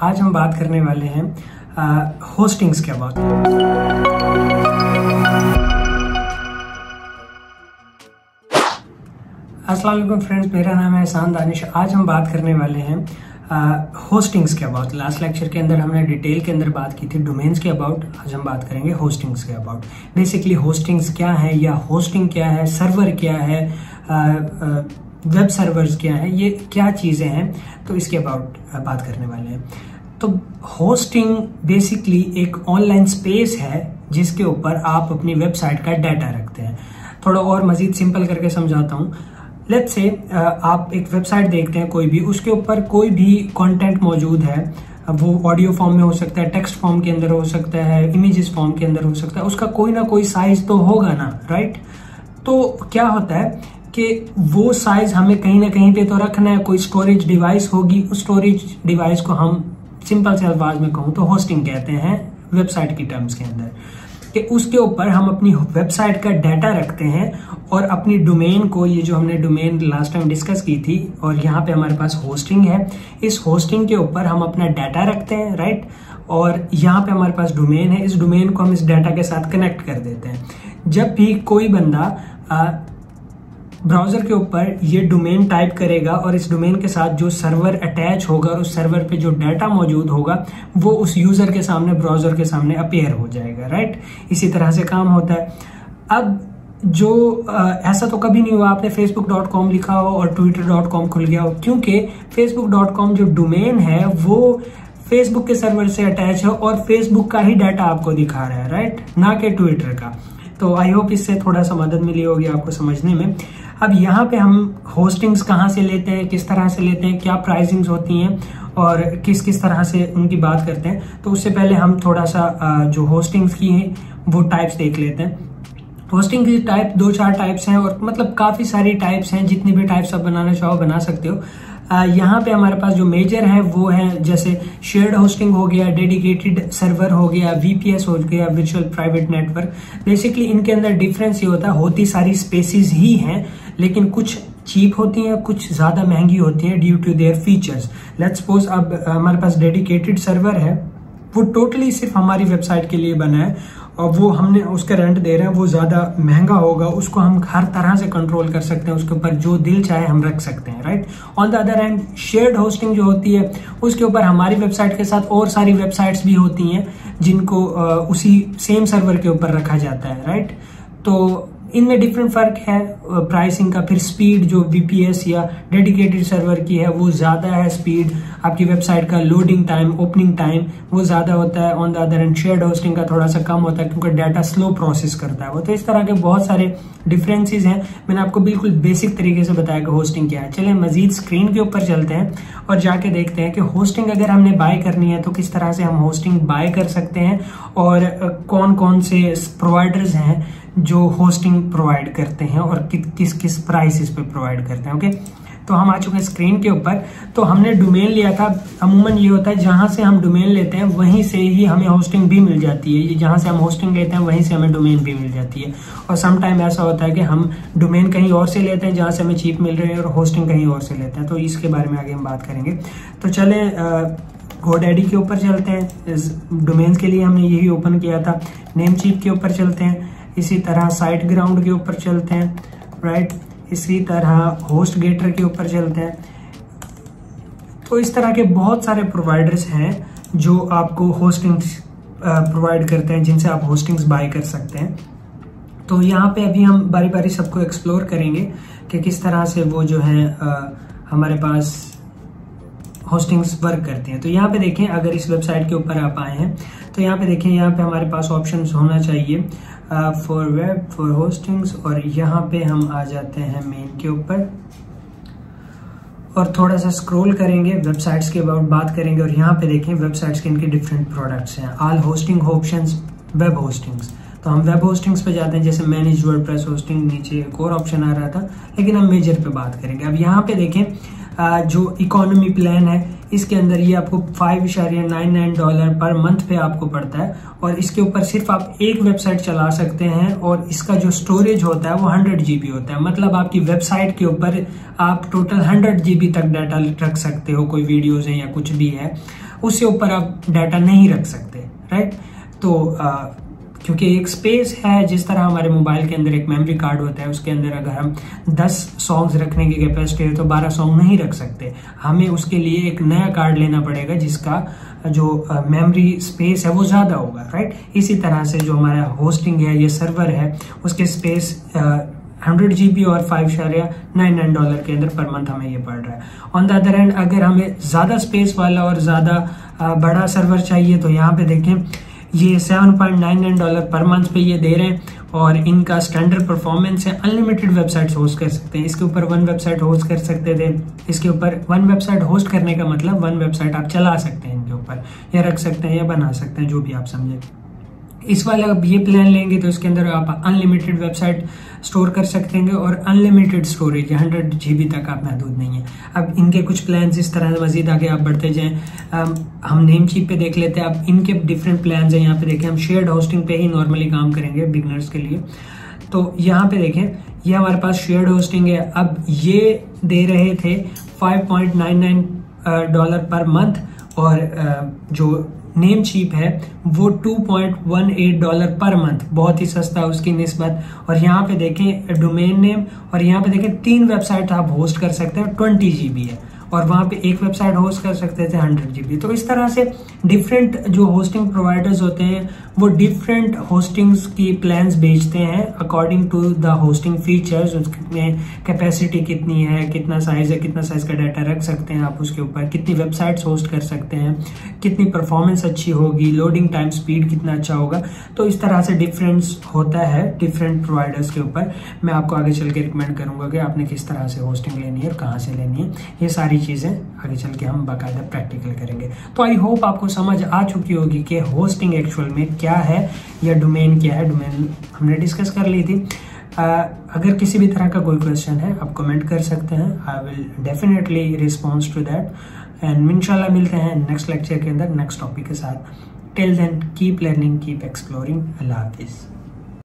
आज हम बात करने वाले हैं होस्टिंग्स के बात। अस्सलाम वालेकुम फ्रेंड्स, मेरा नाम है एहसान दानिश। आज हम बात करने वाले हैं होस्टिंग्स के अबाउट। लास्ट लेक्चर के अंदर हमने डिटेल के अंदर बात की थी डोमेन्स के अबाउट। आज हम बात करेंगे होस्टिंग्स के अबाउट। बेसिकली होस्टिंग्स क्या है या होस्टिंग क्या है, सर्वर क्या है, वेब सर्वर्स क्या है, ये क्या चीजें हैं, तो इसके अबाउट बात करने वाले हैं। तो होस्टिंग बेसिकली एक ऑनलाइन स्पेस है जिसके ऊपर आप अपनी वेबसाइट का डाटा रखते हैं। थोड़ा और मजीद सिंपल करके समझाता हूँ। लेट्स से आप एक वेबसाइट देखते हैं कोई भी, उसके ऊपर कोई भी कंटेंट मौजूद है, वो ऑडियो फॉर्म में हो सकता है, टेक्स्ट फॉर्म के अंदर हो सकता है, इमेजेस फॉर्म के अंदर हो सकता है, उसका कोई ना कोई साइज तो होगा ना, राइट। तो क्या होता है कि वो साइज हमें कहीं ना कहीं पे तो रखना है, कोई स्टोरेज डिवाइस होगी, उस स्टोरेज डिवाइस को हम सिंपल से अल्फाज में कहूँ तो होस्टिंग कहते हैं वेबसाइट की टर्म्स के अंदर, कि उसके ऊपर हम अपनी वेबसाइट का डाटा रखते हैं और अपनी डोमेन को, ये जो हमने डोमेन लास्ट टाइम डिस्कस की थी, और यहाँ पे हमारे पास होस्टिंग है, इस होस्टिंग के ऊपर हम अपना डाटा रखते हैं, राइट। और यहाँ पे हमारे पास डोमेन है, इस डोमेन को हम इस डाटा के साथ कनेक्ट कर देते हैं। जब भी कोई बंदा ब्राउजर के ऊपर ये डोमेन टाइप करेगा और इस डोमेन के साथ जो सर्वर अटैच होगा और उस सर्वर पे जो डाटा मौजूद होगा वो उस यूजर के सामने, ब्राउजर के सामने अपीयर हो जाएगा, राइट। इसी तरह से काम होता है। अब जो ऐसा तो कभी नहीं हुआ आपने facebook.com लिखा हो और twitter.com खुल गया हो, क्योंकि facebook.com जो डोमेन है वो फेसबुक के सर्वर से अटैच है और फेसबुक का ही डाटा आपको दिखा रहा है, राइट, ना कि ट्विटर का। तो आई होप इससे थोड़ा सा मदद मिली होगी आपको समझने में। अब यहाँ पे हम होस्टिंग्स कहाँ से लेते हैं, किस तरह से लेते हैं, क्या प्राइसिंग्स होती हैं और किस किस तरह से उनकी बात करते हैं, तो उससे पहले हम थोड़ा सा जो होस्टिंग्स की हैं वो टाइप्स देख लेते हैं। होस्टिंग की टाइप 2-4 टाइप्स हैं, और मतलब काफी सारी टाइप्स हैं, जितनी भी टाइप्स आप बनाना चाहो बना सकते हो। यहाँ पे हमारे पास जो मेजर है वो है जैसे शेयर्ड होस्टिंग हो गया, डेडिकेटेड सर्वर हो गया, वीपीएस हो गया, वर्चुअल प्राइवेट नेटवर्क। बेसिकली इनके अंदर डिफरेंस ये होता है, होती सारी स्पेसिस ही हैं, लेकिन कुछ चीप होती हैं, कुछ ज्यादा महंगी होती हैं due to their features. Let's suppose अब हमारे पास डेडिकेटेड सर्वर है, वो टोटली सिर्फ हमारी वेबसाइट के लिए बना है और वो हमने उसका रेंट दे रहे हैं, वो ज्यादा महंगा होगा, उसको हम हर तरह से कंट्रोल कर सकते हैं, उसके ऊपर जो दिल चाहे हम रख सकते हैं, right. On the other hand shared hosting जो होती है उसके ऊपर हमारी वेबसाइट के साथ और सारी वेबसाइट्स भी होती हैं जिनको उसी सेम सर्वर के ऊपर रखा जाता है, राइट। तो इनमें डिफरेंट फर्क है प्राइसिंग का। फिर स्पीड जो वीपीएस या डेडिकेटेड सर्वर की है वो ज्यादा है, स्पीड आपकी वेबसाइट का लोडिंग टाइम, ओपनिंग टाइम वो ज्यादा होता है। On the other end shared hosting का थोड़ा सा कम होता है क्योंकि डाटा स्लो प्रोसेस करता है वो। तो इस तरह के बहुत सारे डिफरेंसेस हैं। मैंने आपको बिल्कुल बेसिक तरीके से बताया कि होस्टिंग क्या है। चलिए मजीद स्क्रीन के ऊपर चलते हैं और जाके देखते हैं कि होस्टिंग अगर हमने बाय करनी है तो किस तरह से हम होस्टिंग बाय कर सकते हैं और कौन कौन से प्रोवाइडर्स हैं जो होस्टिंग प्रोवाइड करते हैं और किस किस प्राइसेस पे प्रोवाइड करते हैं। ओके, तो हम आ चुके हैं स्क्रीन के ऊपर। तो हमने डोमेन लिया था। अमूमन ये होता है जहां से हम डोमेन लेते हैं वहीं से ही हमें होस्टिंग भी मिल जाती है। जहां से हम होस्टिंग लेते हैं वहीं से हमें डोमेन भी मिल जाती है। और सम टाइम ऐसा होता है कि हम डोमेन कहीं और से लेते हैं जहां से हमें चीप मिल रही है और होस्टिंग कहीं और से लेते हैं। तो इसके बारे में आगे हम बात करेंगे। तो चले GoDaddy के ऊपर चलते हैं। इस डोमेन के लिए हमने यही ओपन किया था। नेमचीप के ऊपर चलते हैं। इसी तरह साइट ग्राउंड के ऊपर चलते हैं, राइट। इसी तरह होस्ट गेटर के ऊपर चलते हैं। तो इस तरह के बहुत सारे प्रोवाइडर्स हैं जो आपको होस्टिंग्स प्रोवाइड करते हैं, जिनसे आप होस्टिंग्स बाय कर सकते हैं। तो यहाँ पे अभी हम बारी बारी सबको एक्सप्लोर करेंगे कि किस तरह से वो जो है हमारे पास होस्टिंग्स वर्क करते हैं। तो यहाँ पे देखें, अगर इस वेबसाइट के ऊपर आप आए हैं तो यहाँ पे देखें, यहाँ पे हमारे पास ऑप्शंस होना चाहिए फॉर वेब, फॉर होस्टिंग्स, और यहाँ पे हम आ जाते हैं मेन के ऊपर और थोड़ा सा स्क्रॉल करेंगे, वेबसाइट्स के अबाउट बात करेंगे। और यहाँ पे देखें वेबसाइट्स के इनके डिफरेंट प्रोडक्ट्स हैं। All hosting options, web hostings. तो हम वेब होस्टिंग्स पे जाते हैं, जैसे मैनेज वर्डप्रेस होस्टिंग, नीचे एक और ऑप्शन आ रहा था, लेकिन हम मेजर पे बात करेंगे। अब यहाँ पे देखें जो इकोनॉमी प्लान है इसके अंदर ये आपको $5.99 पर मंथ पे आपको पड़ता है और इसके ऊपर सिर्फ आप एक वेबसाइट चला सकते हैं और इसका जो स्टोरेज होता है वो 100 GB होता है। मतलब आपकी वेबसाइट के ऊपर आप टोटल 100 GB तक डाटा रख सकते हो, कोई वीडियोज है या कुछ भी है। उससे ऊपर आप डाटा नहीं रख सकते, राइट। तो क्योंकि एक स्पेस है, जिस तरह हमारे मोबाइल के अंदर एक मेमोरी कार्ड होता है, उसके अंदर अगर हम 10 सॉन्ग्स रखने की कैपेसिटी है तो 12 सॉन्ग नहीं रख सकते, हमें उसके लिए एक नया कार्ड लेना पड़ेगा जिसका जो मेमोरी स्पेस है वो ज्यादा होगा, राइट। इसी तरह से जो हमारा होस्टिंग है, ये सर्वर है, उसके स्पेस 100 GB और $5.99 के अंदर पर मंथ हमें ये पड़ रहा है। ऑन द अदर हैंड अगर हमें ज्यादा स्पेस वाला और ज्यादा बड़ा सर्वर चाहिए तो यहाँ पे देखें ये $7.99 पर मंथ पे ये दे रहे हैं, और इनका स्टैंडर्ड परफॉर्मेंस है, अनलिमिटेड वेबसाइट्स होस्ट कर सकते हैं। इसके ऊपर 1 वेबसाइट होस्ट कर सकते थे, इसके ऊपर 1 वेबसाइट होस्ट करने का मतलब 1 वेबसाइट आप चला सकते हैं इनके ऊपर, या रख सकते हैं या बना सकते हैं, जो भी आप समझे। इस वाला अब ये प्लान लेंगे तो इसके अंदर आप अनलिमिटेड वेबसाइट स्टोर कर सकते हैं और अनलिमिटेड स्टोरेज 100 GB तक आप महदूद नहीं है। अब इनके कुछ प्लान्स इस तरह से मजीद आगे आप बढ़ते जाएं, हम नेम चीप पे देख लेते हैं। अब इनके डिफरेंट प्लान्स हैं, यहाँ पे देखें हम शेयर्ड होस्टिंग पे ही नॉर्मली काम करेंगे बिगनर्स के लिए। तो यहाँ पे देखें ये हमारे पास शेयर्ड होस्टिंग है। अब ये दे रहे थे $5.99 पर मंथ, और जो नेम चीप है वो $2.18 पर मंथ, बहुत ही सस्ता उसकी निस्बत। और यहाँ पे देखें डोमेन नेम, और यहाँ पे देखें 3 वेबसाइट आप होस्ट कर सकते हैं, 20 GB है, और वहां पे 1 वेबसाइट होस्ट कर सकते थे 100 GB। तो इस तरह से डिफरेंट जो होस्टिंग प्रोवाइडर्स होते हैं वो डिफरेंट होस्टिंग्स की प्लान्स बेचते हैं according to the hosting features. उसमें कैपेसिटी कितनी है, कितना साइज है, कितना साइज का डाटा रख सकते हैं आप उसके ऊपर, कितनी वेबसाइट्स होस्ट कर सकते हैं, कितनी परफॉर्मेंस अच्छी होगी, लोडिंग टाइम स्पीड कितना अच्छा होगा। तो इस तरह से डिफरेंस होता है डिफरेंट प्रोवाइडर्स के ऊपर। मैं आपको आगे चल के रिकमेंड करूंगा कि आपने किस तरह से होस्टिंग लेनी है और कहाँ से लेनी है। ये सारी चीजें आगे चल के हम बाकायदा प्रैक्टिकल करेंगे। तो आई होप आपको समझ आ चुकी होगी कि होस्टिंग एक्चुअल में क्या है या डोमेन क्या है। डोमेन हमने डिस्कस कर ली थी। अगर किसी भी तरह का कोई क्वेश्चन है आप कमेंट कर सकते हैं, I will definitely response to that, and इंशाल्लाह मिलते हैं नेक्स्ट लेक्चर के अंदर नेक्स्ट टॉपिक के साथ। Till then keep learning, keep exploring. अल्लाह हाफिज।